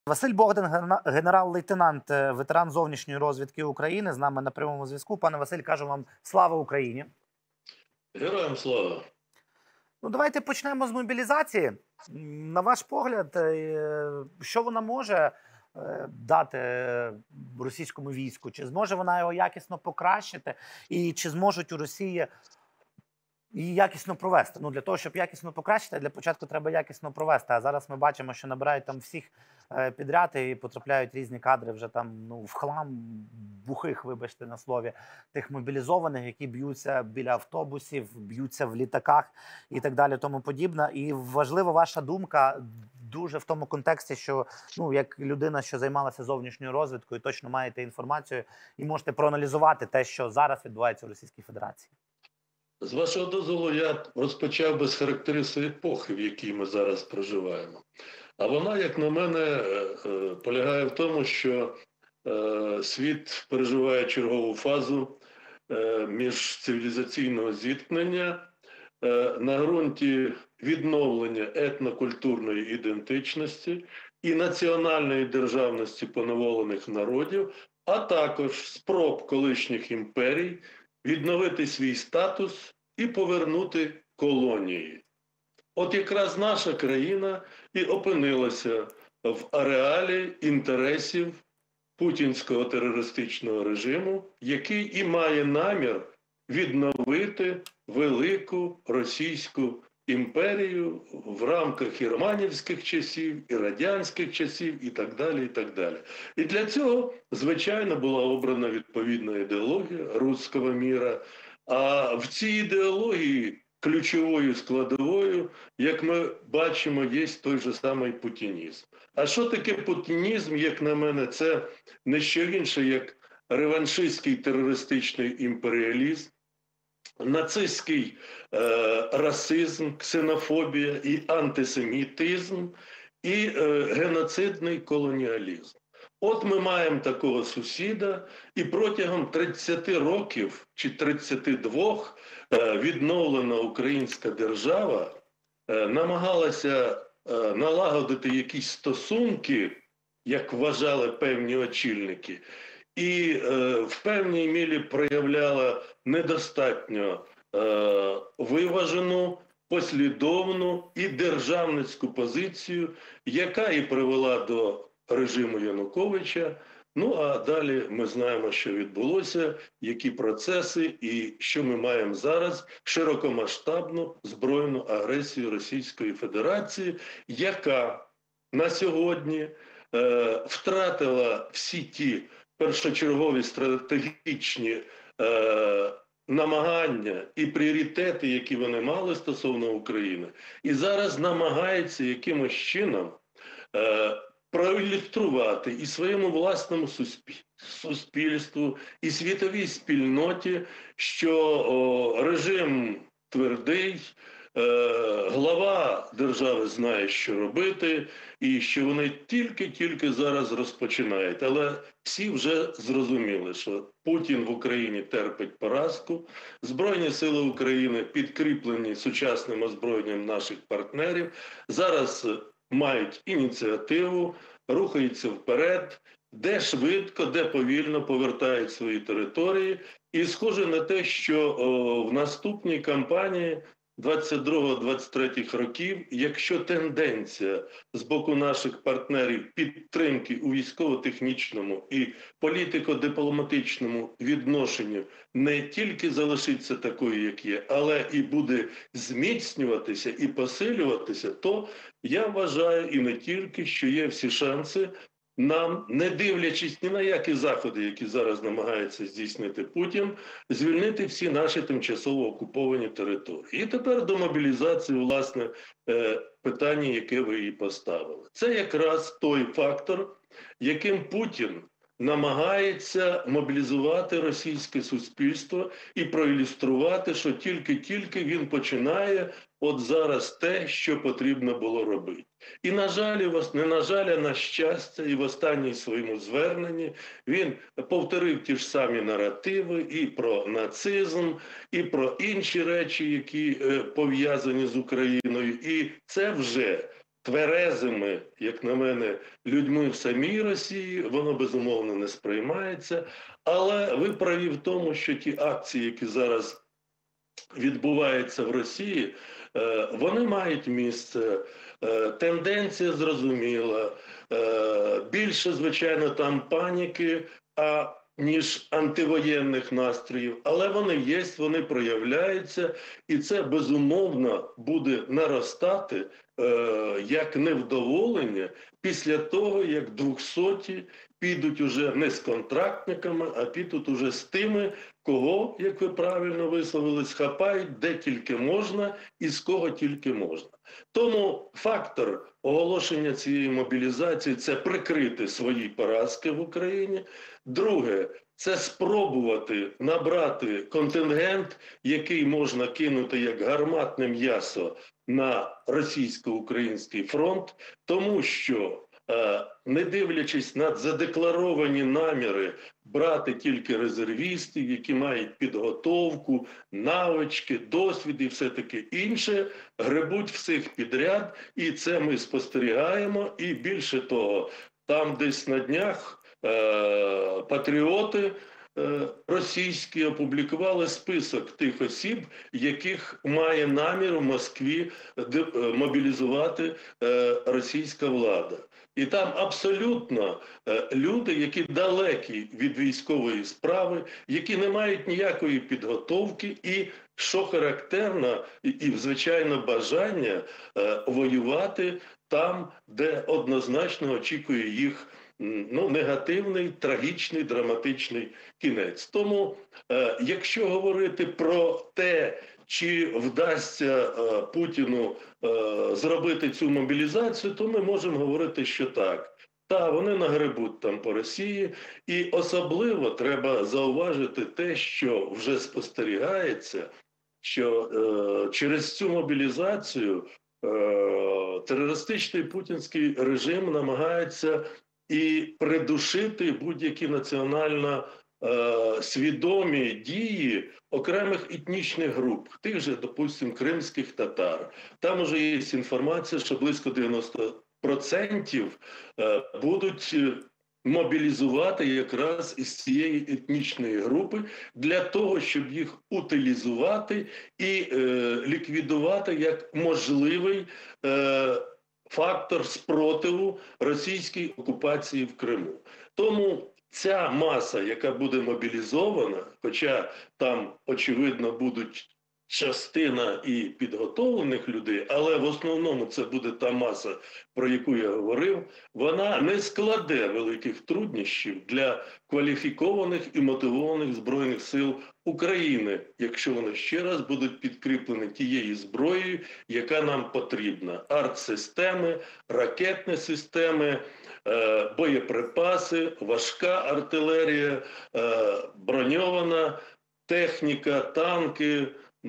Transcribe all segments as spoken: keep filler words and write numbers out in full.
Василь Богдан, гена- генерал-лейтенант, е, ветеран зовнішньої розвідки України, з нами на прямому зв'язку. Пане Василь, кажу вам слава Україні. Героям слава! Ну, давайте почнемо з мобілізації. М, На ваш погляд, е, що вона може е, дати російському війську? Чи зможе вона його якісно покращити? І чи зможуть у Росії її якісно провести? Ну, для того, щоб якісно покращити, для початку треба якісно провести. А зараз ми бачимо, що набирають там всіх е, підряд і потрапляють різні кадри вже там, ну, в хлам, бухих, вибачте на слові, тих мобілізованих, які б'ються біля автобусів, б'ються в літаках і так далі, тому подібне. І важлива ваша думка дуже в тому контексті, що, ну, як людина, що займалася зовнішньою розвідкою, точно маєте інформацію і можете проаналізувати те, що зараз відбувається у Російській Федерації. З вашого дозволу, я розпочав би з характеристики епохи, в якій ми зараз проживаємо. А вона, як на мене, е, е, полягає в тому, що е, світ переживає чергову фазу е, міжцивілізаційного зіткнення е, на ґрунті відновлення етнокультурної ідентичності і національної державності поневолених народів, а також спроб колишніх імперій відновити свій статус і повернути колонії. От якраз наша країна і опинилася в ареалі інтересів путінського терористичного режиму, який і має намір відновити велику російську імперію в рамках і романівських часів, і радянських часів, і так далі, і так далі. І для цього, звичайно, була обрана відповідна ідеологія руського міра, а в цій ідеології ключовою складовою, як ми бачимо, є той же самий путінізм. А що таке путінізм, як на мене, це не що інше, як реваншистський терористичний імперіалізм, нацистський е, расизм, ксенофобія і антисемітизм, і е, геноцидний колоніалізм. От ми маємо такого сусіда, і протягом тридцяти років чи тридцяти двох е, відновлена українська держава е, намагалася е, налагодити якісь стосунки, як вважали певні очільники, і е, в певній мірі проявляла недостатньо е, виважену, послідовну і державницьку позицію, яка і привела до режиму Януковича. Ну, а далі ми знаємо, що відбулося, які процеси і що ми маємо зараз: широкомасштабну збройну агресію Російської Федерації, яка на сьогодні е, втратила всі ті першочергові стратегічні е, намагання і пріоритети, які вони мали стосовно України, і зараз намагається якимось чином е, проілюструвати і своєму власному суспільству, і світовій спільноті, що о, режим твердий, е, глава держави знає, що робити, і що вони тільки-тільки зараз розпочинають. Але всі вже зрозуміли, що Путін в Україні терпить поразку, Збройні сили України, підкріплені сучасним озброєнням наших партнерів, зараз мають ініціативу, рухаються вперед, де швидко, де повільно повертають свої території. І схоже на те, що о, в наступній кампанії двадцять другого - двадцять третього років, якщо тенденція з боку наших партнерів підтримки у військово-технічному і політико-дипломатичному відношенню не тільки залишиться такою, як є, але і буде зміцнюватися і посилюватися, то я вважаю, і не тільки, що є всі шанси нам, не дивлячись ні на які заходи, які зараз намагається здійснити Путін, звільнити всі наші тимчасово окуповані території. І тепер до мобілізації, власне, питання, яке ви і поставили. Це якраз той фактор, яким Путін намагається мобілізувати російське суспільство і проілюструвати, що тільки-тільки він починає от зараз те, що потрібно було робити. І, на жаль, не на жаль, а на щастя, і в останній своєму зверненні він повторив ті ж самі наративи і про нацизм, і про інші речі, які е, пов'язані з Україною. І це вже тверезими, як на мене, людьми в самій Росії, воно безумовно не сприймається. Але ви праві в тому, що ті акції, які зараз відбуваються в Росії, вони мають місце. Тенденція зрозуміла. Більше, звичайно, там паніки, а ніж антивоєнних настроїв, але вони є, вони проявляються, і це безумовно буде наростати е, як невдоволення після того, як двохсоті підуть уже не з контрактниками, а підуть уже з тими, кого, як ви правильно висловились, хапають де тільки можна і з кого тільки можна. Тому фактор оголошення цієї мобілізації – це прикрити свої поразки в Україні. Друге – це спробувати набрати контингент, який можна кинути як гарматне м'ясо на російсько-український фронт, тому що, не дивлячись на задекларовані наміри брати тільки резервістів, які мають підготовку, навички, досвід і все таке інше, гребуть всіх підряд, і це ми спостерігаємо. І більше того, там десь на днях е- патріоти е- російські опублікували список тих осіб, яких має намір в Москві мобілізувати е- російська влада. І там абсолютно е, люди, які далекі від військової справи, які не мають ніякої підготовки і, що характерно, і, і звичайно, бажання е, воювати там, де однозначно очікує їх ну, негативний, трагічний, драматичний кінець. Тому, е, якщо говорити про те, чи вдасться е, Путіну е, зробити цю мобілізацію, то ми можемо говорити, що так. Та, вони нагребуть там по Росії. І особливо треба зауважити те, що вже спостерігається, що е, через цю мобілізацію е, терористичний путінський режим намагається і придушити будь-які національно е, свідомі дії окремих етнічних груп, тих же, допустимо, кримських татар. Там уже є інформація, що близько дев'яносто відсотків е, будуть мобілізувати якраз із цієї етнічної групи для того, щоб їх утилізувати і е, ліквідувати як можливий е, фактор спротиву російській окупації в Криму. Тому ця маса, яка буде мобілізована, хоча там, очевидно, будуть частина і підготовлених людей, але в основному це буде та маса, про яку я говорив, вона не складе великих труднощів для кваліфікованих і мотивованих Збройних сил України, якщо вони ще раз будуть підкріплені тією зброєю, яка нам потрібна. Артсистеми, ракетні системи, боєприпаси, важка артилерія, броньована техніка, танки,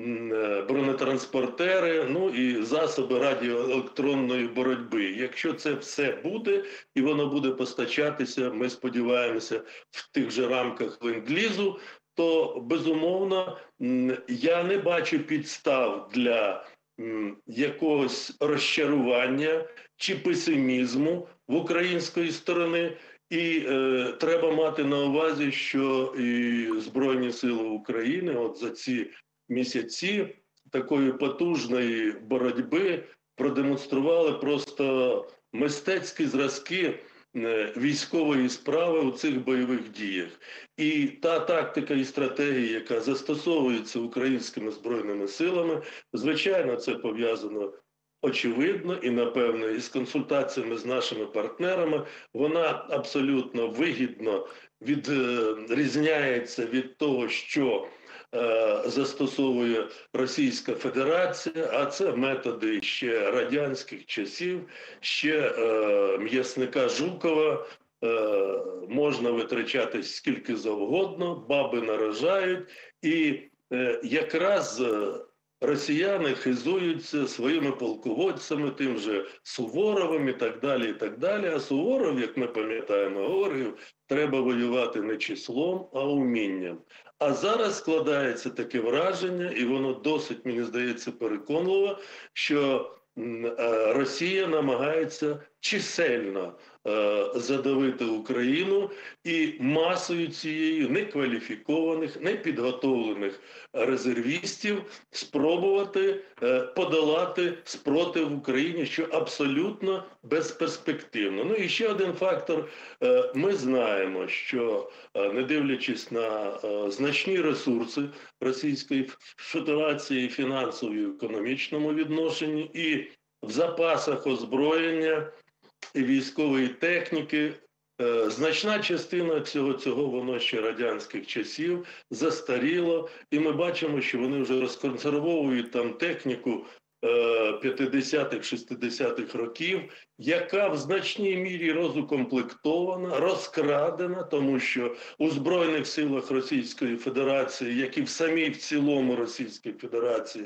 бронетранспортери, ну і засоби радіоелектронної боротьби. Якщо це все буде, і воно буде постачатися, ми сподіваємося, в тих же рамках ленд-лізу, то, безумовно, я не бачу підстав для якогось розчарування чи песимізму в української сторони. І е, треба мати на увазі, що і Збройні Сили України от за ці місяці такої потужної боротьби продемонстрували просто мистецькі зразки військової справи у цих бойових діях. І та тактика і стратегія, яка застосовується українськими Збройними силами, звичайно, це пов'язано очевидно і, напевно, із консультаціями з нашими партнерами, вона абсолютно вигідно відрізняється від того, що застосовує Російська Федерація, а це методи ще радянських часів, ще е, м'ясника Жукова, е, можна витрачати скільки завгодно, баби наражають, і е, якраз росіяни хизуються своїми полководцями, тим же Суворовим і так далі, і так далі. А Суворов, як ми пам'ятаємо, говорив, треба воювати не числом, а умінням. А зараз складається таке враження, і воно досить, мені здається, переконливо, що Росія намагається чисельно задавити Україну і масою цієї некваліфікованих, непідготовлених резервістів спробувати подолати спротив в Україні, що абсолютно безперспективно. Ну і ще один фактор. Ми знаємо, що не дивлячись на значні ресурси Російської Федерації фінансові і економічному відношенні і в запасах озброєння і військової техніки, значна частина цього, цього воно ще радянських часів застаріло, і ми бачимо, що вони вже розконсервовують там техніку п'ятдесятих, шістдесятих років, яка в значній мірі розукомплектована, розкрадена, тому що у Збройних силах Російської Федерації, як і в самій в цілому Російській Федерації,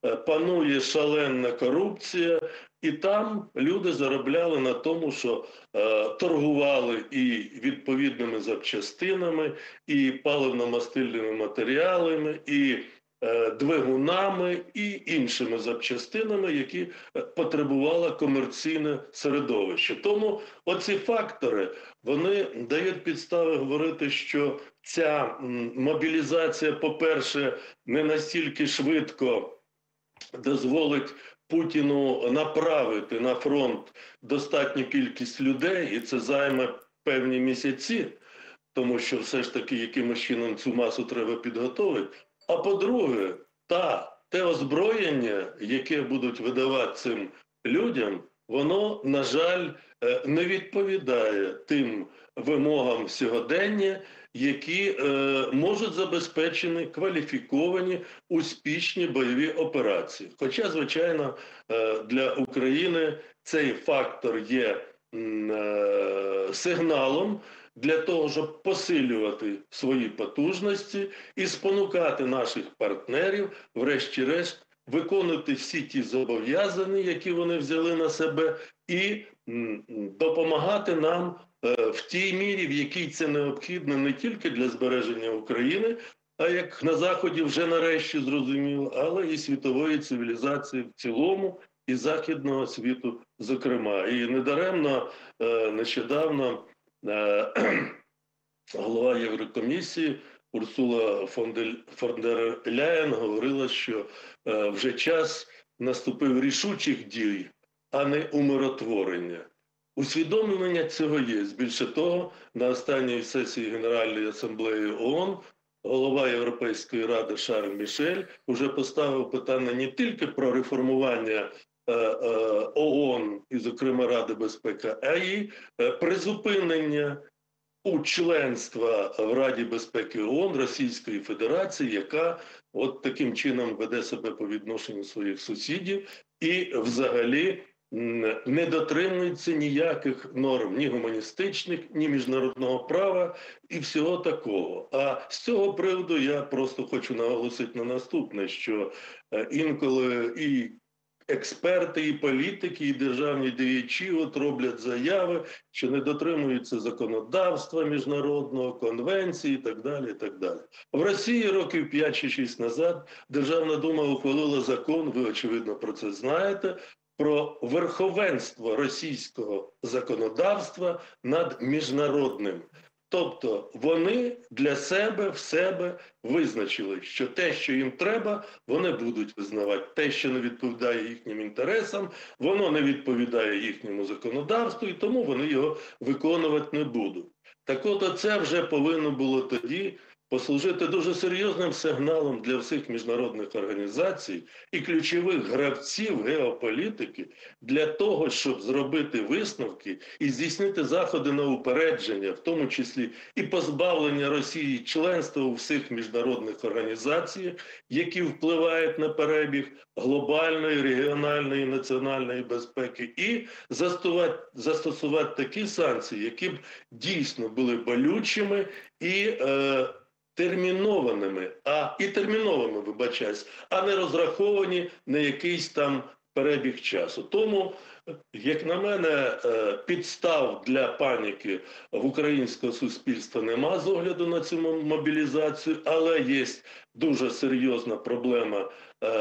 панує шалена корупція, і там люди заробляли на тому, що е, торгували і відповідними запчастинами, і паливно-мастильними матеріалами, і е, двигунами, і іншими запчастинами, які потребувало комерційне середовище. Тому оці фактори, вони дають підстави говорити, що ця мобілізація, по-перше, не настільки швидко дозволить Путіну направити на фронт достатню кількість людей, і це займе певні місяці, тому що все ж таки якимось чином цю масу треба підготовити. А по-друге, та, те озброєння, яке будуть видавати цим людям, воно, на жаль, не відповідає тим вимогам сьогодення, які е, можуть забезпечені кваліфіковані успішні бойові операції. Хоча, звичайно, е, для України цей фактор є е, сигналом для того, щоб посилювати свої потужності і спонукати наших партнерів, врешті-решт, виконувати всі ті зобов'язання, які вони взяли на себе, і м, допомагати нам в тій мірі, в якій це необхідно не тільки для збереження України, а як на Заході вже нарешті зрозуміло, але і світової цивілізації в цілому, і західного світу зокрема. І недаремно нещодавно голова Єврокомісії Урсула фон дер Ляєн говорила, що вже час наступив рішучих дій, а не умиротворення. Усвідомлення цього є. Більше того, на останній сесії Генеральної асамблеї ООН голова Європейської ради Шарль Мішель уже поставив питання не тільки про реформування е, е, ООН і, зокрема, Ради безпеки, а й е, призупинення у членства в Раді безпеки ООН Російської Федерації, яка от таким чином веде себе по відношенню своїх сусідів і взагалі не дотримується ніяких норм, ні гуманістичних, ні міжнародного права і всього такого. А з цього приводу я просто хочу наголосити на наступне, що інколи і експерти, і політики, і державні діячі от роблять заяви, що не дотримуються законодавства міжнародного, конвенції і так далі, і так далі. В Росії років п'ять чи шість назад Державна дума ухвалила закон, ви, очевидно, про це знаєте, про верховенство російського законодавства над міжнародним. Тобто вони для себе, в себе визначили, що те, що їм треба, вони будуть визнавати. Те, що не відповідає їхнім інтересам, воно не відповідає їхньому законодавству, і тому вони його виконувати не будуть. Так от це вже повинно було тоді послужити дуже серйозним сигналом для всіх міжнародних організацій і ключових гравців геополітики для того, щоб зробити висновки і здійснити заходи на упередження, в тому числі і позбавлення Росії членства у всіх міжнародних організаціях, які впливають на перебіг глобальної, регіональної, національної безпеки, і застосувати, застосувати такі санкції, які б дійсно були болючими і е, термінованими, а і терміновими, вибачаюсь, а не розраховані на якийсь там перебіг часу. Тому, як на мене, підстав для паніки в українського суспільства нема з огляду на цю мобілізацію, але є дуже серйозна проблема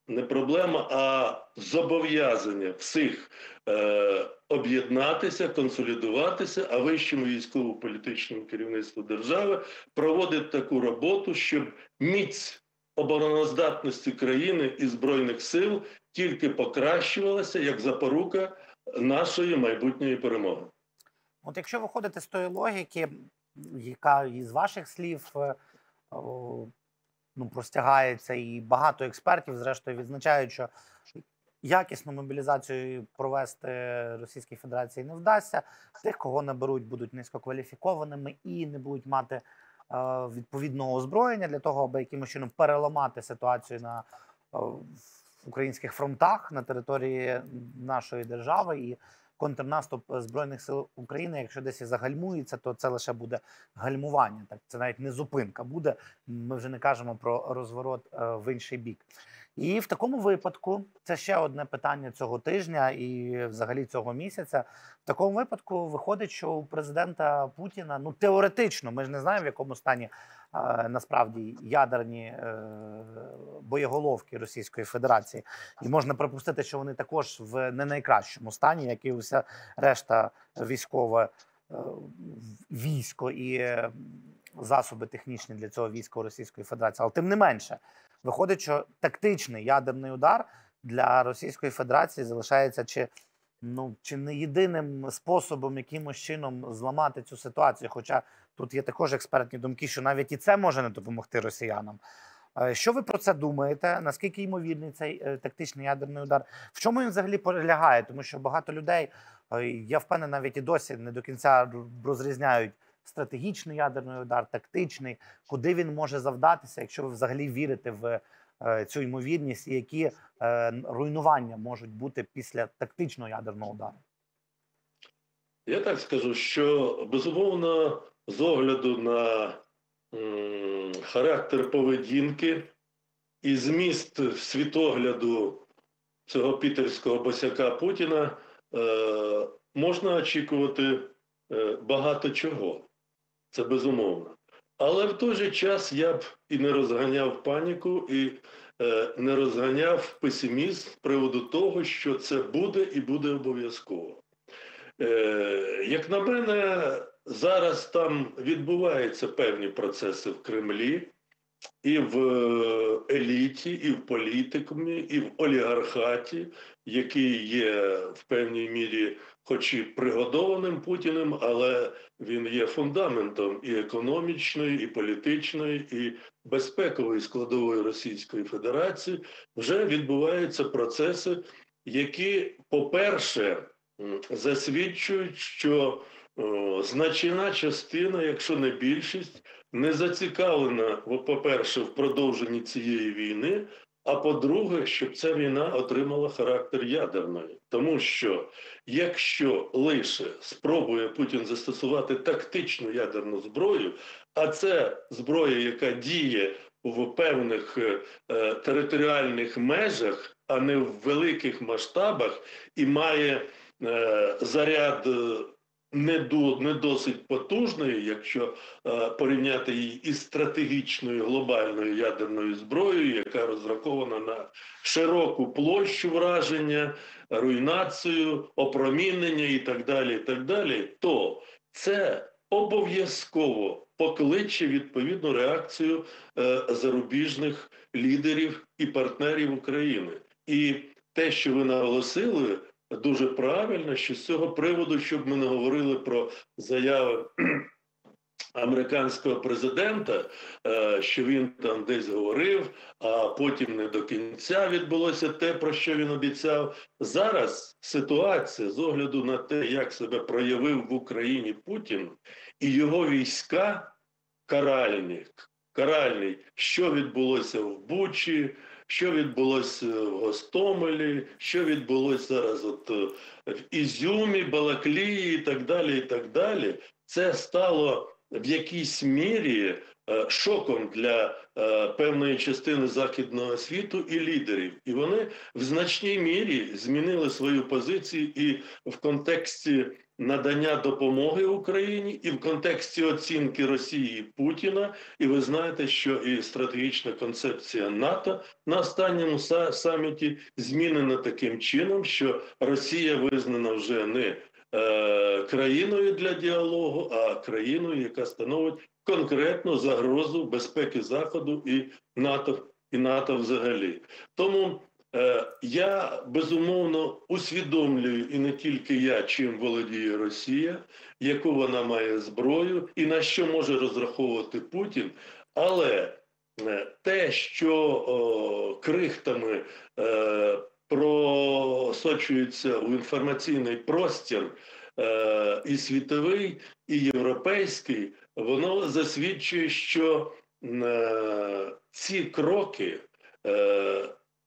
не проблема, а зобов'язання всіх е, об'єднатися, консолідуватися, а вищому військово-політичному керівництву держави проводити таку роботу, щоб міць обороноздатності країни і Збройних сил тільки покращувалася як запорука нашої майбутньої перемоги. От якщо виходити з тої логіки, яка із ваших слів е, о, ну, простягається, і багато експертів, зрештою, відзначають, що якісну мобілізацію провести Російській Федерації не вдасться. Тих, кого наберуть, будуть низькокваліфікованими і не будуть мати е, відповідного озброєння для того, аби якимось чином переламати ситуацію на е, українських фронтах на території нашої держави. І контрнаступ Збройних сил України, якщо десь і загальмується, то це лише буде гальмування. Так, це навіть не зупинка буде. Ми вже не кажемо про розворот е, в інший бік. І в такому випадку, це ще одне питання цього тижня і взагалі цього місяця, в такому випадку виходить, що у президента Путіна, ну теоретично, ми ж не знаємо, в якому стані е, насправді ядерні е, боєголовки Російської Федерації. І можна припустити, що вони також в не найкращому стані, як і вся решта військове е, військо і е, засоби технічні для цього війська Російської Федерації. Але тим не менше, виходить, що тактичний ядерний удар для Російської Федерації залишається чи, ну, чи не єдиним способом якимось чином зламати цю ситуацію. Хоча тут є також експертні думки, що навіть і це може не допомогти росіянам. Що ви про це думаєте? Наскільки ймовірний цей е, тактичний ядерний удар? В чому він взагалі полягає? Тому що багато людей, е, я впевнений, навіть і досі не до кінця розрізняють стратегічний ядерний удар, тактичний, куди він може завдатися, якщо ви взагалі вірите в е, цю ймовірність, і які е, руйнування можуть бути після тактичного ядерного удару? Я так скажу, що безумовно з огляду на м, характер поведінки і зміст світогляду цього пітерського босяка Путіна е, можна очікувати е, багато чого. Це безумовно. Але в той же час я б і не розганяв паніку, і е, не розганяв песимізм з приводу того, що це буде і буде обов'язково. Е, як на мене, зараз там відбуваються певні процеси в Кремлі, і в еліті, і в політикумі, і в олігархаті, який є в певній мірі хоч і пригодованим Путіним, але він є фундаментом і економічної, і політичної, і безпекової складової Російської Федерації. Вже відбуваються процеси, які, по-перше, засвідчують, що о, значна частина, якщо не більшість, не зацікавлена, по-перше, в продовженні цієї війни, а по-друге, щоб ця війна отримала характер ядерної. Тому що якщо лише спробує Путін застосувати тактичну ядерну зброю, а це зброя, яка діє в певних е, територіальних межах, а не в великих масштабах, і має е, заряд не, до, не досить потужної, якщо е, порівняти її із стратегічною глобальною ядерною зброєю, яка розрахована на широку площу враження, руйнацію, опромінення і так далі, і так далі, то це обов'язково покличе відповідну реакцію е, зарубіжних лідерів і партнерів України. І те, що ви наголосили, дуже правильно, що з цього приводу, щоб ми не говорили про заяви американського президента, що він там десь говорив, а потім не до кінця відбулося те, про що він обіцяв. Зараз ситуація з огляду на те, як себе проявив в Україні Путін і його війська каральні, каральні, що відбулося в Бучі, що відбулося в Гостомелі, що відбулося зараз от в Ізюмі, Балаклії і так далі, і так далі. Це стало в якійсь мірі шоком для певної частини західного світу і лідерів. І вони в значній мірі змінили свою позицію і в контексті надання допомоги Україні і в контексті оцінки Росії Путіна. І ви знаєте, що і стратегічна концепція НАТО на останньому саміті змінена таким чином, що Росія визнана вже не е, країною для діалогу, а країною, яка становить конкретну загрозу безпеки Заходу і НАТО, і НАТО взагалі. Тому е, я, безумовно, усвідомлюю, і не тільки я, чим володіє Росія, яку вона має зброю і на що може розраховувати Путін, але е, те, що о, крихтами е, просочується у інформаційний простір е, і світовий, і європейський, воно засвідчує, що е, ці кроки, е,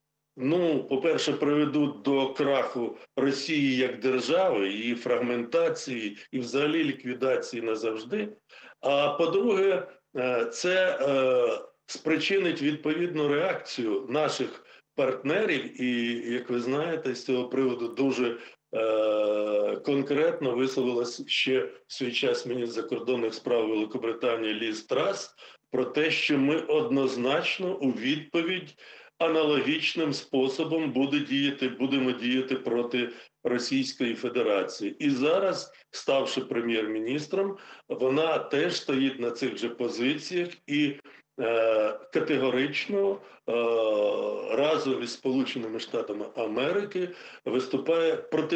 ну, по-перше, приведуть до краху Росії як держави, її фрагментації і взагалі ліквідації назавжди. А по-друге, е, це е, спричинить відповідну реакцію наших партнерів, і, як ви знаєте, з цього приводу дуже е, конкретно висловилась ще в свій час міністр закордонних справ Великобританії Ліз Трас про те, що ми однозначно у відповідь аналогічним способом буде діяти, будемо діяти проти Російської Федерації. І зараз, ставши прем'єр-міністром, вона теж стоїть на цих же позиціях і е, категорично е, разом із Сполученими Штатами Америки виступає проти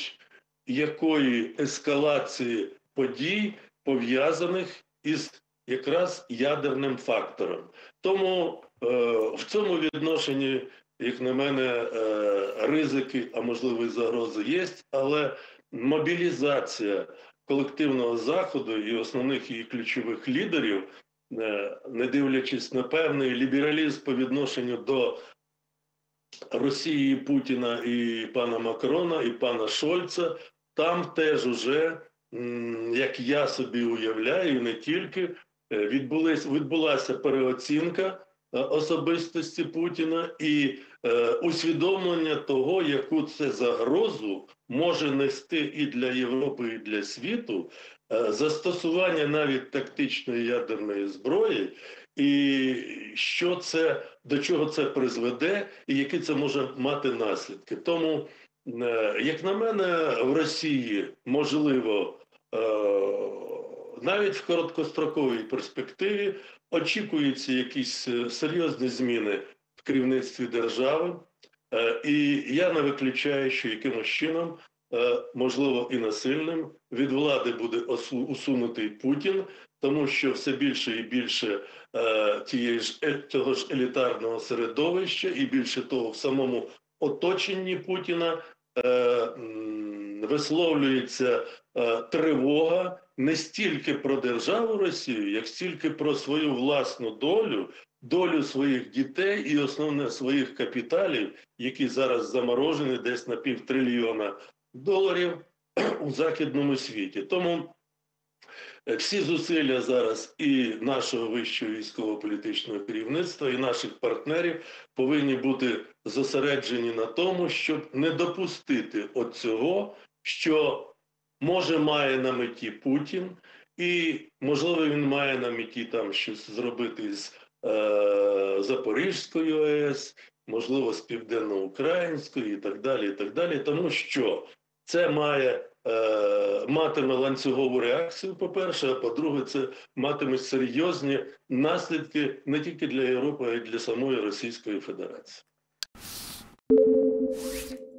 будь-якої ескалації подій, пов'язаних із якраз ядерним фактором. Тому е, в цьому відношенні, як на мене, е, ризики, а можливо і загрози є, але мобілізація колективного Заходу і основних її ключових лідерів, е, не дивлячись на певний лібералізм по відношенню до Росії, Путіна і пана Макрона, і пана Шольца, там теж уже, як я собі уявляю, і не тільки, відбулась, відбулася переоцінка особистості Путіна і е, усвідомлення того, яку це загрозу може нести і для Європи, і для світу, е, застосування навіть тактичної ядерної зброї, і що це, до чого це призведе, і які це може мати наслідки. Тому, е, як на мене, в Росії можливо е, навіть в короткостроковій перспективі очікуються якісь серйозні зміни в керівництві держави. І я не виключаю, що якимось чином, можливо і насильним, від влади буде усунутий Путін, тому що все більше і більше тієї ж, того ж елітарного середовища, і більше того в самому оточенні Путіна висловлюється тривога не стільки про державу Росію, як стільки про свою власну долю, долю своїх дітей і основне своїх капіталів, які зараз заморожені десь на півтрильйона доларів у західному світі. Тому всі зусилля зараз і нашого вищого військово-політичного керівництва, і наших партнерів повинні бути зосереджені на тому, щоб не допустити оцього, що може має на меті Путін, і можливо він має на меті там щось зробити з е, Запорізькою АЕС, можливо з Південноукраїнською і так далі, і так далі, тому що це має е, матиме ланцюгову реакцію, по-перше, а по-друге, це матиме серйозні наслідки не тільки для Європи, а й для самої Російської Федерації.